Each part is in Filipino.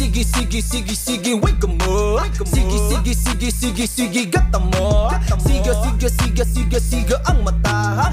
sige, wake 'em up. Sige, gata mo. Sige ang mata.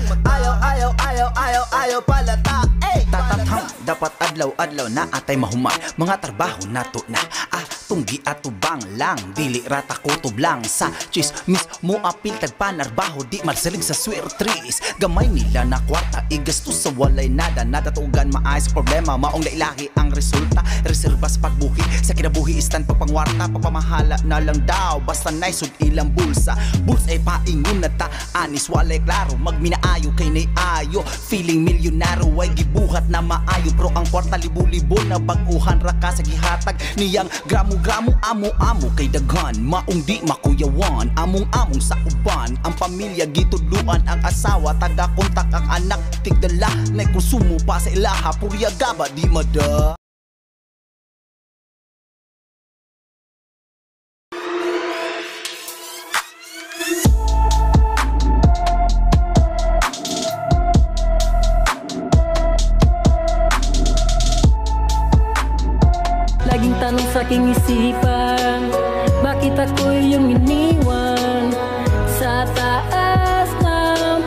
Ayaw palata. Tatathang dapat adlaw-adlaw na atay mahuma. Mga trabaho nato na tunggi atubang lang. Dili rata kutob lang sa chismis mo apil tagpanarbaho. Di marsalig sa swertris. Gamay nila na kwarta igastos sa walay nada. Nadatugan maayos problema. Maong nailahi ang resulta. Reservas pagbuhi sa kinabuhi istan pagpangwarta. Papamahala na lang daw. Basta naisod ilang bulsa. Bulsa ay paingon na ta. Anis walay klaro. Magminaayo kay naiayo. Feeling milyonaro ay gibuhat na maayo. Pero ang kwarta libo-libo na baguhan raka sa gihatag. Niyang gramo-gramo amo-amo kay daghan. Maong di makuyawan. Among-among sa uban. Ang pamilya gitudluan ang asawa. Taga-kontak ang anak. Tigdala na konsumo pa sa ilaha. Purya gaba di mada. Laging tanong sa aking isipan, bakit ako yung iniwan sa taas ng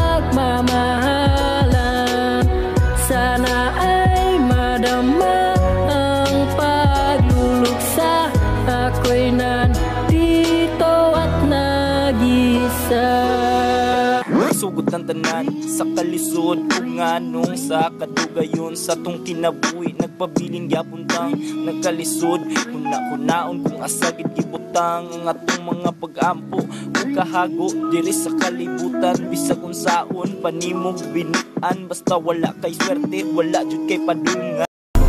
pagmamahalan? Sana ay madama ang pagluluksa. Ako'y nandito at nag-isa. Sugod ng tanan sa kalisod kung anong sa kadugayon sa tong kinabuhi nagpabilin gyapuntang nagkalisod kuna-kunaon kung asagit gibutang ang atong mga pag-ampo ug kahago diri sa kalibutan bisag unsaon panimog binian basta wala kay swerte wala jud kay padungan.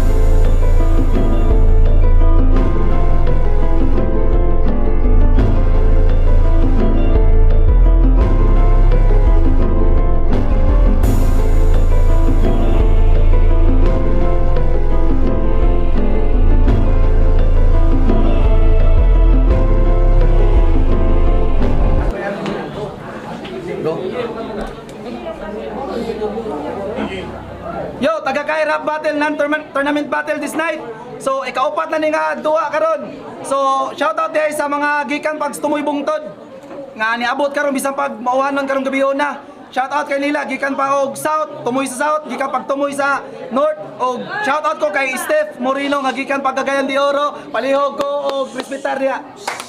Yo, taga-kay rap battle ng tournament battle this night. So, ikaupat na ni nga duwa karon. So, shoutout din sa mga gikan pag tumoy bungtod. Nga niabot karon bisan pag mauhanon karon gabiyon na. Shoutout kay nila gikan pa og south, tumoy sa south, gikan pag tumoy sa north. Og shoutout ko kay Steph Moreno nga gikan pag Cagayan de Oro, palihog ko og Presbyteria.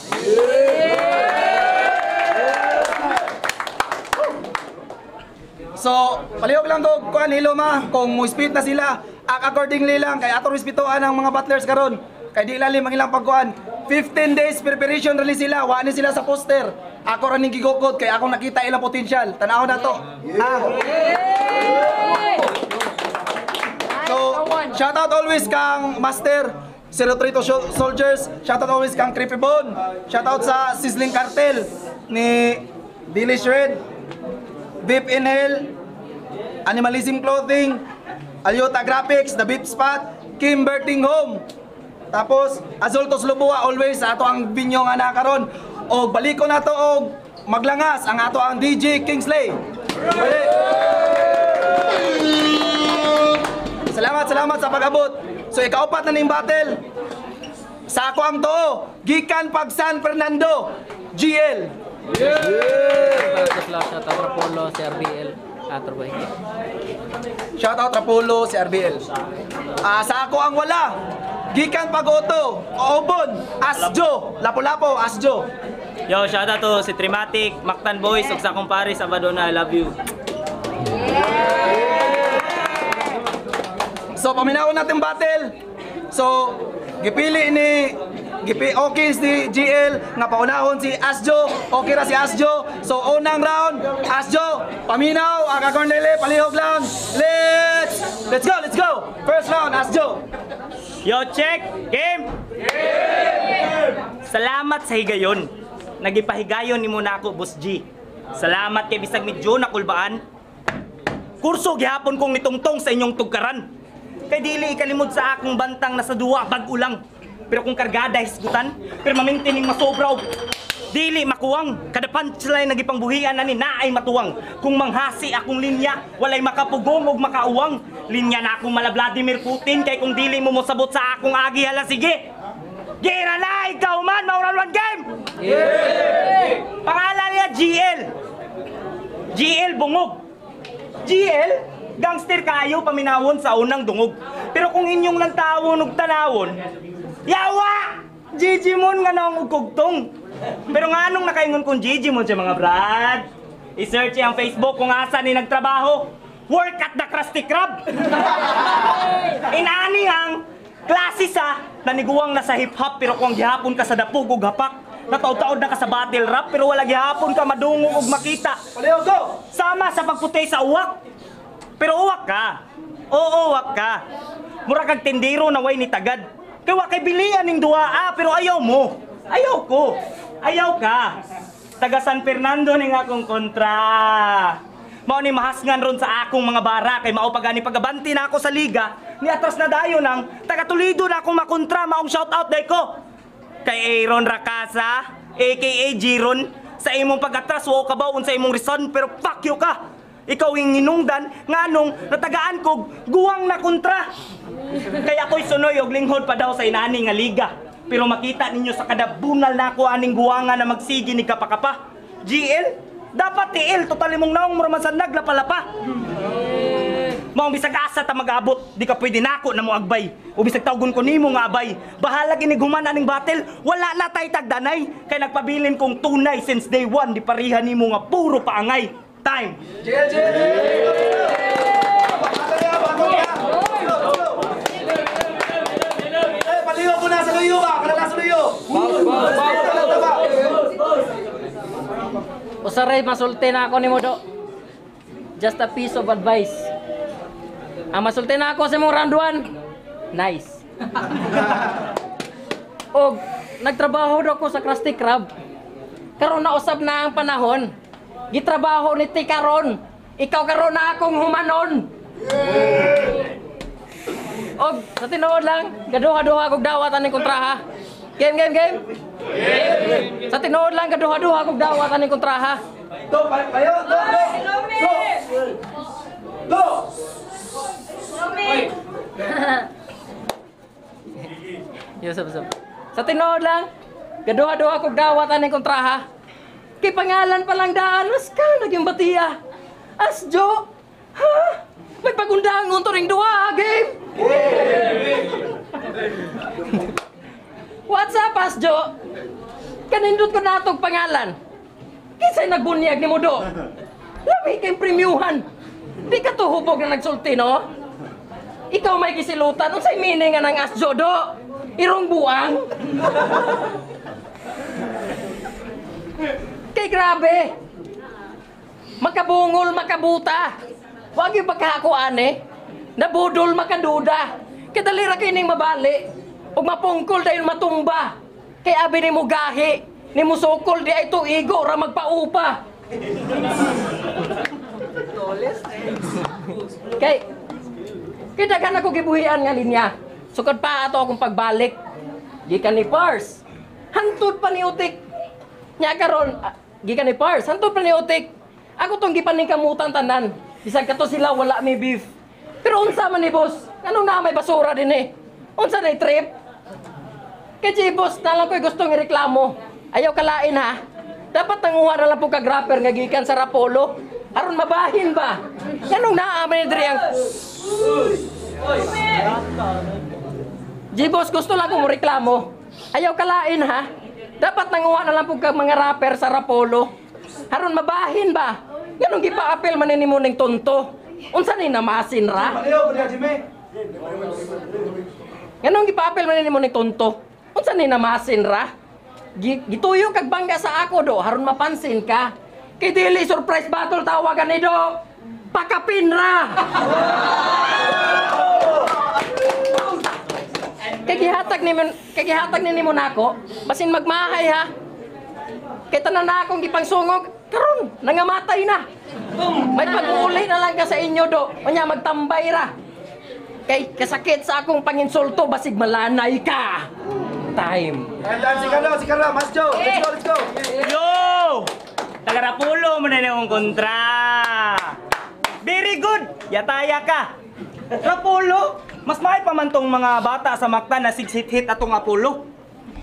So, palihog lang ko kuan hilo ma kung mo speed na sila accordingly lang kay ato respetuhan ang mga battlers karon. Kay di lalim ang ilang pagkuan. 15 days preparation release sila, wa ni sila sa poster. Ako ra ning gigukod kay akong nakita ilang potential. Tanaw na to. So, shout out always kang Master 03 Soldiers, shout out always kang Creepy Bone. Shout out sa Sizzling Cartel ni Billy Shred. Deep Inhale, Animalism Clothing, Alyota Graphics, The Beep Spot, Kim Berting Home. Tapos, Azultos Lubua, always ato ang binyo nga nakaron. O balik ko na to og maglangas ang ato ang DJ Kingsley. Salamat sa pag-abot. So, ikaupat na ning battle. Sa ako ang to, gikan pag San Fernando, GL. Shout out Rapolo si RBL. Shout out Rapolo si RBL. Sa ako ang wala. Gikan Pagoto, Obon, Asjo, Lapu-Lapu, Asjo. Yo, shout out to si Trimatic, Mactan Boys ug sa kumpare sa Badona, I love you. So paminawon natin battle. So gipili ni okay si GL nga paunahon si Asjo, okay ra si Asjo. So unang round, Asjo, paminaw, aga Cornele, palihog lang. Let's go. First round, Asjo. Yo, check, game. Salamat sa higayon. Nagipahigayon ni muna ako, Boss G. Salamat kay bisag medyo nakulbaan. Kurso gihapon kong nitungtong sa inyong tugkaran. Kay dili ikalimod sa akong bantang nasa duwa bag-ulang. Pero kung kargada hisgutan, pero mamintining masobra og dili makuwang. Kada punchline nagipangbuhian na ni naay matuwang. Kung manghasi akong linya, walay makapugong og makauwang. Linya na akong mala Vladimir Putin kay kung dili mo mosabot sa akong agi hala sige. Gira na, ikaw man, mauran one game! Pangalan niya GL. GL Bungog. GL, gangster kayo paminawon sa unang dungog. Pero kung inyong lantawon ug tanawon, yawa! Gigimon nga naong ugkugtong. Pero nga anong nakaingon kong Gigimon siya mga brad? I-search ang Facebook kung asa ni nagtrabaho. Work at the Krusty Krab. Inani ang klase sa naniguang na sa hip-hop pero kung gihapon ka sa dapog ug hapak. Nataod-taod na ka sa battle rap pero wala gihapon ka madungog ug makita. Paliw, go! Sama sa pagputay sa uwak. Pero uwak ka. Oo, uwak ka. Mura kag tindero na way ni tagad. Kay wa kay bilian ning duaa pero ayaw mo. Ayaw ko. Ayaw ka. Taga San Fernando ning akong kontra. Mao ni mahasngan ron sa akong mga bara kay mao pagani pagabanti na ako sa liga. Ni atras na dayon nang taga Toledo na akong makontra maong shout out day ko. Kay Aaron Rakasa, aka Jiron, sa imong pag-atras, wow ka ba sa imong reason, pero fuck you ka! Ikaw yung inungdan, nga nung natagaan ko, guwang na kontra! Kaya ako'y sunoy og linghod pa daw sa inani nga liga. Pero makita ninyo sa kada bunal na ako aning guwanga na magsigi ni kapakapa. GL, dapat TL, totally mong naong muramasan naglapalapa. Maong bisag asa ta mag-abot, di ka pwede nako na mo agbay. O bisag tawgon ko nimo nga abay. Bahala gini guman aning battle, wala na tay tagdanay. Kay nagpabilin kong tunay since day one, di parihan nimo nga puro paangay. Time. Paliw ko na sa luyo ba? Kalala sa luyo. Usaray masulti na ako ni Modo. Just a piece of advice. Ang masulti na ako sa mong round 1. Nice. Og nagtrabaho daw ko sa Krusty Krab. Karon nausab na ang panahon. Gitrabaho ni ti karon. Ikaw karon na akong humanon. Og sa tinuod lang, gaduha-duha kog dawat aning kontraha. Game. Sa tinuod lang gaduha-duha kog dawat aning kontraha. Go, payo, go. Go. Yusuf. Sa tinuod lang, gaduha-duha kog dawat aning kontraha. Kay pangalan pa lang daan, mas ka naging batiya. Asjo, ha? May pagundangon to ring duha, game. What's up, Asjo? Kanindot ko natog pangalan. Kisa'y nagbunyag ni Mudo. Lami kayong premiuhan. Di ka to hubog na nagsulti, no? Ikaw may kisilutan. Unsay meaning nga ng Asjo, do? Irong buwang? Kay grabe. Makabungol, makabuta. Wag yung pagkakuan eh. Nabudol, makaduda. Kadalira kayo ning mabali. Ug mapungkol dahil matumba. Kay abi ni mo gahi. Ni mo sukol di ay tuigo ra magpaupa. Kay daghan ako gibuhian nga linya. Sukad pa ato akong pagbalik. Gikan ni Pars. Hantod pa ni Utik. Nya karon, gikan ni Pars. Hantod pa ni Utik. Ako tong gipaning kamutan tanan. Bisag kato sila wala may beef. Pero unsa man ni boss? Anong na may basura din eh? Unsa na trip? Kay boss, nalang ko'y gustong ireklamo. Ayaw kalain ha. Dapat nanguha na lang po kag-rapper nga gikan sa Rapolo. Aron mabahin ba? Anong naaman ni diri ang J-Boss, gusto lang ko mo reklamo. Ayaw kalain ha. Dapat nanguha na lang po kag mga rapper sa Rapolo. Aron mabahin ba? Ganong gipa-apel man ni mo ning tonto. Unsa ni namasin ra? Paliw ko na, Jimmy. Ganong gipa-apel man ni mo ning tonto. Unsa ni namasin ra? Gituyo kag bangga sa ako do, haron mapansin ka. Kay dili surprise battle tawagan ni do. Pakapin ra. Kay gihatag ni mo nako, basin magmahay ha. Kay tanan na akong gipangsungog, karon nangamatay na. May pag-uuli na lang ka sa inyo do, unya magtambay ra. Kay kasakit sa akong panginsulto basig malanay ka. Time. And si Carla, Mas Joe. Let's go. Yo! Taga-Rapulo mo na yung kontra. Very good! Yataya ka. Rapulo, mas mahal pa man tong mga bata sa Mactan na 6 hit atong Apollo.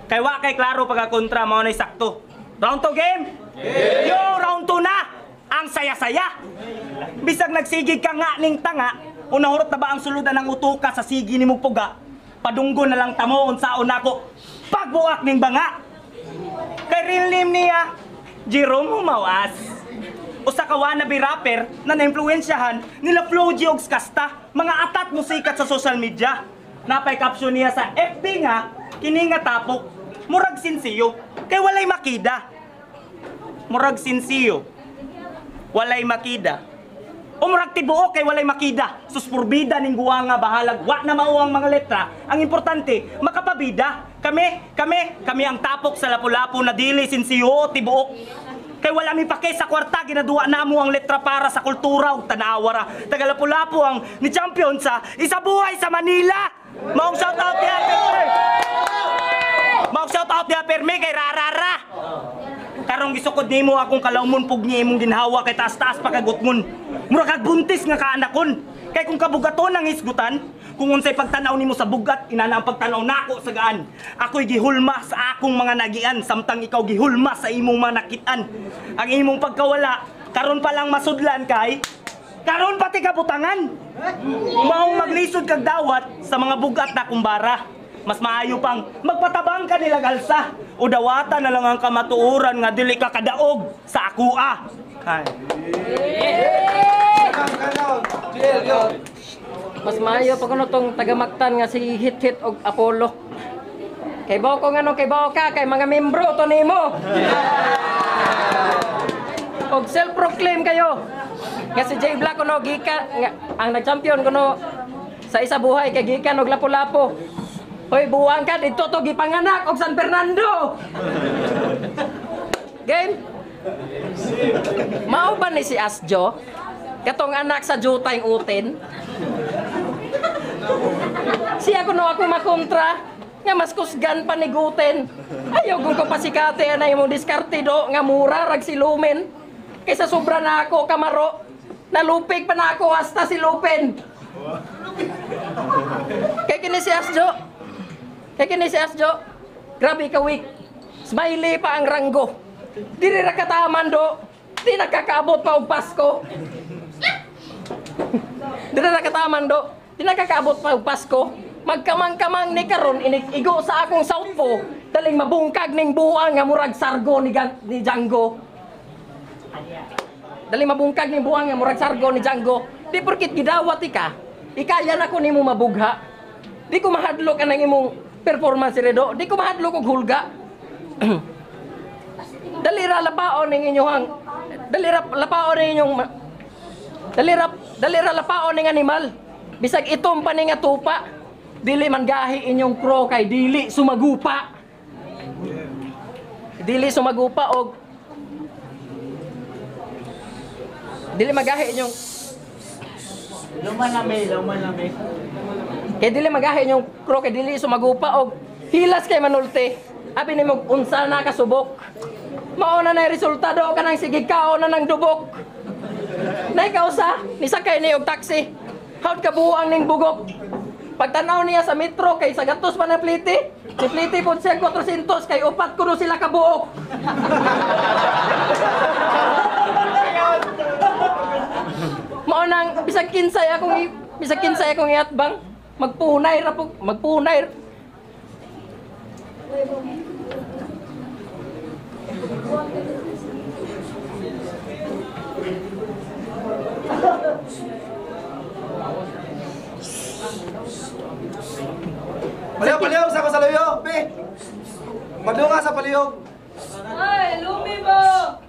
Kay wa kay klaro pagkakontra mao nay sakto. Round 2 game? Yo, round 2 na. Ang saya-saya. Bisag nagsigig ka nga ning tanga, unahurot na ba ang suludan ng utuka sa sigi ni mong puga? Padunggo na lang tamo unsaon nako. Pagbuak ning banga. Kay real name niya Jerome Humawas. Usa ka wannabe rapper na na-impluwensyahan nila Flo G og Kasta, mga atat musikat sa social media. Napay caption niya sa FB nga, kini nga tapok, murag sinsiyo, kay walay makida. Murag sinsiyo, walay makida. O murag tibuok kay walay makida. Suspurbida ning guwa nga bahalag, wa na mao ang mga letra. Ang importante, makapabida. Kami ang tapok sa lapu-lapu na dili sinsiyo tibuok. Kay wala mi pake sa kwarta, ginaduwa namo ang letra para sa kultura ug tanawara. Taga lapu-lapu ang ni champion sa Isa Buhay sa Manila. Maong shout out niya, Perme. Maong shout out niya, Perme, kay Rarara. Karong gisukod nimo akong kalawmon pugni imong ginhawa kay taas-taas pagagutmon. Mura kag buntis nga kaanakon. Kay kung kabugaton ang isgutan, kung unsay pagtanaw nimo sa bugat, inana ang pagtanaw nako sa gaan. Ako'y gihulma sa akong mga nagian, samtang ikaw gihulma sa imong manakitan. Ang imong pagkawala, karon pa lang masudlan kay karon pati kabutangan. Maong maglisod kag dawat sa mga bugat na kumbara. Mas maayo pang magpatabang ka nila galsa o dawata na lang ang kamatuuran nga dili ka kadaog sa akua. Mas maayo pa kuno tong taga-Mactan nga si Hit og Apollo. Kay bao ko ngano kay bao ka kay mga membro to nimo. Og self-proclaim kayo. Nga si J Black kuno gikan nga ang nag-champion kuno sa Isa Buhay kay gikan og lapu-lapu. Hoy, buwang ka dito to gipanganak og San Fernando. Game. Mao ba ni si Asjo? Katong anak sa Jutay Utin. Siya kuno ako makontra nga mas kusgan pa ni Guten. Ayaw kung ko pasikate na imong diskarte do nga mura rag si Lumen. Kaysa sobra na ako kamaro. Nalupig pa na ako hasta si Lupen. Kay kini si Asjo. Grabe ka weak. Smiley pa ang ranggo. Diri ra kataman do. Di nakakaabot pa og Pasko. Diri ra kataman do. Di nakakaabot pa og Pasko. Magkamang-kamang ni karon inigigo sa akong Southpo. Daling mabungkag ning buang nga murag sargo ni Django. Daling mabungkag ning buang nga murag sargo ni Django. Di porkit gidawat ka. Ikaya na ko nimo mabugha. Di ko mahadlok anang imong performance redo. Di ko mahadlok og hulga. Dalira lapaon ning inyong dalira lapaon ning animal. Bisag itom pa ning nga tupa. Dili man gahi inyong crow kay dili sumagupa. Dili sumagupa og dili magahi inyong luman na may. Kaya dili magahi yung crow, kaya dili sumagupa og hilas kay manulti. Abi ni mo unsa na kasubok. Mauna na resultado ka nang sigig kaon na ng dubok. Nay kausa, nisakay ni og taxi. Hawd ka buang ning bugok. Pagtanaw niya sa metro kay sa gatos pa na pliti. Si pliti po siya 400 kay upat kuno sila kabuok. Maunang bisag kinsay akong iatbang. Magpunay. Palihog sa ko sa luyog, pe. Madunga sa palihog. Ay, lumi mo!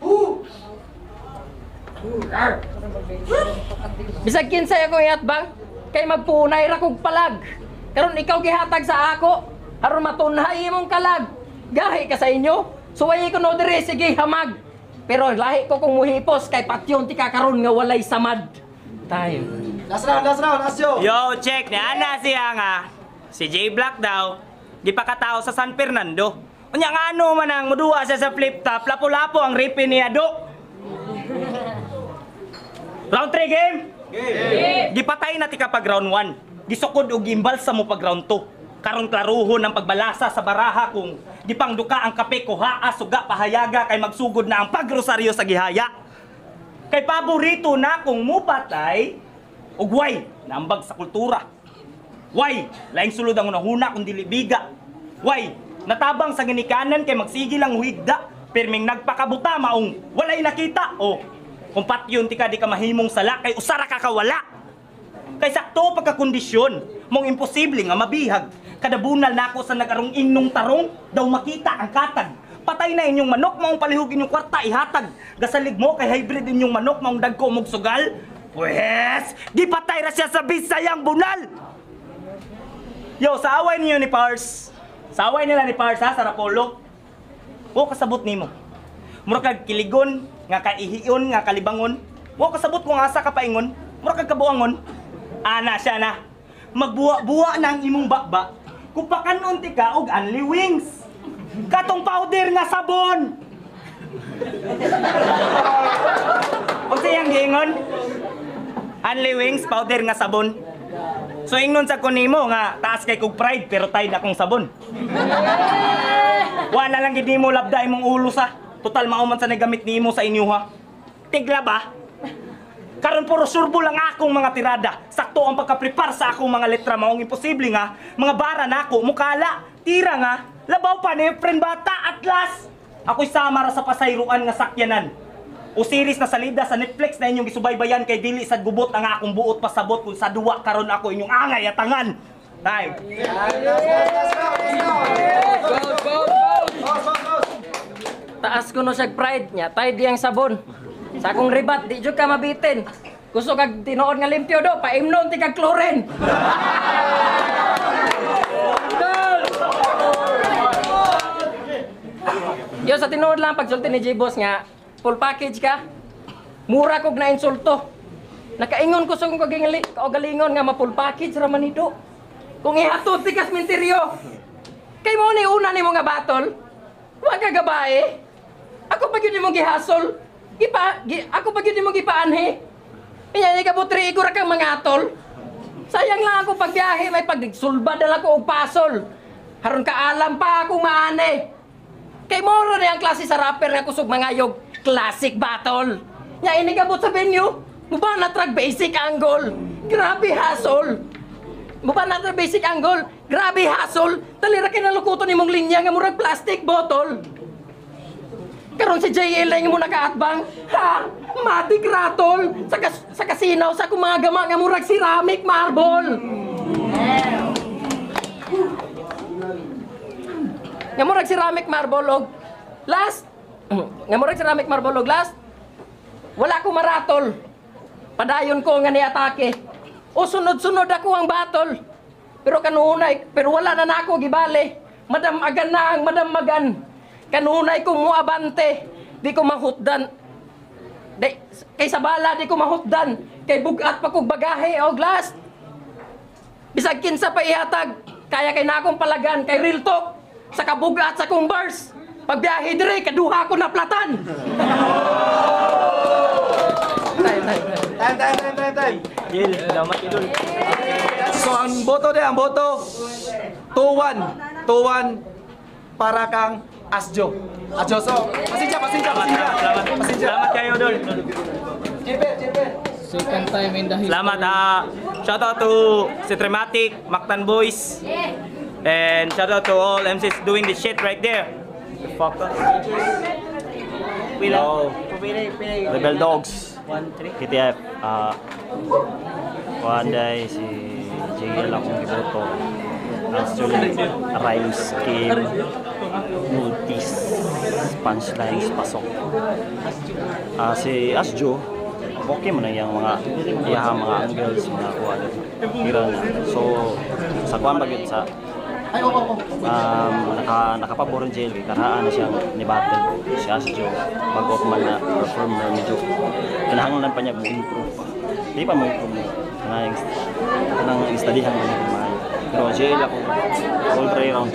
Bisag kinsay akong iatbang. Kay magpunay ra kog palag. Karon ikaw gihatag sa ako. Aron matunhay imong kalag. Gahi ka sa inyo. Suway ko no dire sige hamag. Pero lahi ko kung muhipos kay patyon ti kakaron nga walay samad. Tayo. Last round, Asyo. Yo, check ni ana siya nga. Si J Black daw, di pa katao sa San Fernando. Unya nga ano man ang muduwa siya sa flip top, lapo-lapo ang ripin niya do. Round 3 game. Gipatay na ti ka pag round 1. Gisukod og gimbal sa mo pag round 2. Karon klaruhon ang pagbalasa sa baraha kung gipangduka ang kape ko haa suga pahayaga kay magsugod na ang pagrosaryo sa gihaya. Kay paborito na kung mupatay ug way naambag sa kultura. Way laing sulod ang unahuna kung dili biga. Way natabang sa ginikanan kay magsigil ang huigda perming nagpakabuta maong walay nakita o kung patyon ti ka di ka mahimong sala kay usara ka kawala. Kay sakto pagkakondisyon mong imposible nga mabihag. Kadabunal na ako sa nagarong innong tarong daw makita ang katag. Patay na inyong manok maong palihugin yung kwarta ihatag. Gasalig mo kay hybrid inyong manok maong dagko mong sugal. Pwes, di patay ra siya sa bisayang bunal. Yo, sa away niyo ni Pars. Sa away nila ni Pars ha, sa Rapolo. O kasabot nimo. Mura kag kiligon, nga kaihiyon, nga kalibangon. O kasabot kung asa ka paingon. Mura kag kabuangon. Ana siya na. Magbuwa-buwa na ang imong bakba. Kung pakanon ti ka og only wings. Katong powder nga sabon. O siyang giingon. Only wings, powder nga sabon. So ingnon sa kunimo nga taas kay kog pride pero tay na kong sabon. Wala lang gid nimo labda imong ulo sa. Total mauman sa nagamit nimo sa inyo ha. Tigla ba? Karon puro surbo lang akong mga tirada. Sakto ang pagka-prepare sa akong mga letra maong imposible nga mga bara nako mukala. Tira nga labaw pa ni friend bata atlas. Ako'y samara sa pasayruan nga sakyanan. O series na salida sa Netflix na inyong gisubaybayan kay dili sad gubot ang akong buot pasabot kung sa duwa karon ako inyong angay atangan. Time. Taas ko no siya pride niya, tay di ang sabon. Sa akong ribat, di jud ka mabitin. Gusto kag tinuod nga limpyo do, paimnon ti kag klorin. Yo sa tinuod lang pagsulti ni J-Boss nga, full package ka. Mura kog na insulto. Nakaingon ko sa kong kagalingon nga ma-full package ra man ito. Kung ihatod ti kas minteryo. Kay mo ni una nimo nga battle. Wa ka gabae. Ako pa gyud nimo gihasol. Ako pa gyud nimo gipaanhi. Inya ni kabutri ko ra kang mangatol. Sayang lang ako pagbiyahe may pagsulbad dala ko og pasol. Haron ka alam pa ako maane. Kay moro na ang klase sa rapper nga kusog mangayog. Classic battle. Nya ini kabut sa venue. Muba na track basic angle. Grabe hustle. Muba na track basic angle. Grabe hustle. Talira kay nalukuton nimong linya nga murag plastic bottle. Karon si JL lang mo nakaatbang. Ha? Matic rattle. Sa kasinaw sa akong mga gama nga murag ceramic marble. Nga murag ceramic marble og last. Nga murag ceramic marble og last. Wala ko maratol. Padayon ko nga ni-atake. O sunod-sunod ako ang battle. Pero kanunay, pero wala na nako gibali. Madamagan na ang madamagan. Kanunay ko muabante. Di ko mahutdan. Kay sa bala di ko mahutdan. Kay bugat pa kog bagahe o glass. Bisag kinsa pa ihatag. Kaya kay nakong palagan kay real talk. Sa kabugat sa kong bars. Pagbiyahe dire kaduha ko na platan. Time. Jil, salamat idol. So ang boto ang boto 2-1 para kang Asjo. So pasensya. Salamat kayo idol. Second time in the history. Salamat shout out to Citrematic, Mactan Boys. And shout out to all MCs doing this shit right there. Fuck up. Hello. Rebel Dogs. KTF. Wanday si JL akong giboto. Actually, rhyme scheme, multis, punchlines, pasok. Si Asjo, okay man na yung mga angles, mga kuwan. So, sa kuwan bagay sa nakapaboron jail karaan na siyang ni-battle si Asjo bago man na performer medyo kinahanglan pa niya improve pa di pa mo improve kanang studyhan mo na pero jail ako all 3 rounds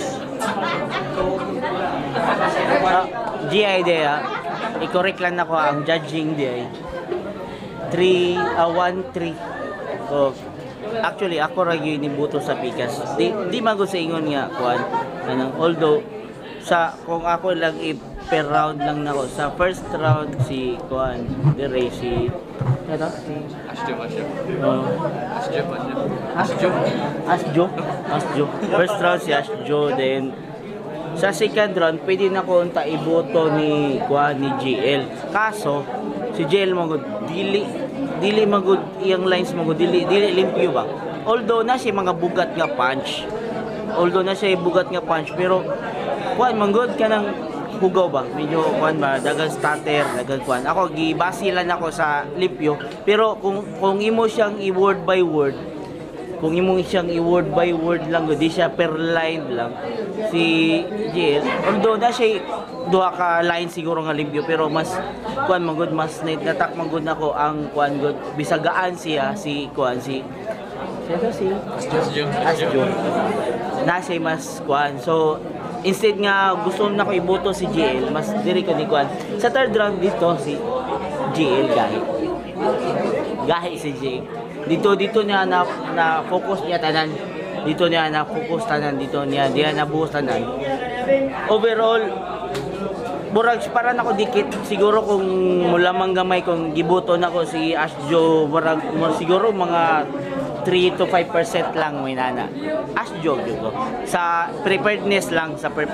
GI idea i-correct lang ako ang judging di ay 1-3 so Actually, ako ra gyud ni buto sa pikas. Di magud sa ingon nga kuan. Although kung ako lang per round lang nako sa first round si kuan dire si ano si Asjo first round si Asjo, then sa second round pwede na ko unta iboto ni kuan ni GL, kaso si GL magud dili magud iyang lines magud dili limpyo ba, although na siya mga bugat nga punch, pero kuan manggod ka ng hugaw ba, medyo kuan ba, dagang starter, dagang kuan. Ako gibasilan ako sa limpyo, pero kung imo siyang i-word by word, lang, di siya per line lang si JL, although na siya duha ka line siguro nga limpyo, pero mas kuan manggod, mas natak manggod nako ang kuan god, bisagaan siya si kuan si Asjo na siya mas kuan. So instead nga gusto na ko iboto si GL, mas diri ko ni kuan. Sa third round dito si GL gahi si GL. Dito niya na focus niya tanan. Dito niya na focus tanan, dito niya na buhos tanan. Overall murag para nako dikit siguro kung mulamang gamay kung giboto nako si Asjo, murag siguro mga 3 to 5% lang may nana. Asjo ko. Sa preparedness lang.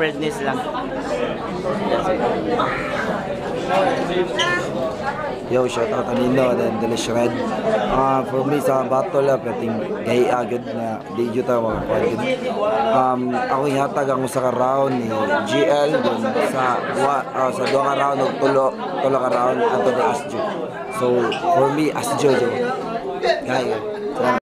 Yo, shout out Anino and Delish Red. For me sa battle pating gay agad na di jud ta mga kuan. Ako ihatag ang usa ka round ni GL dun sa duha ka round ug tulo ka round ato ni Asjo. So for me Asjo. Gay.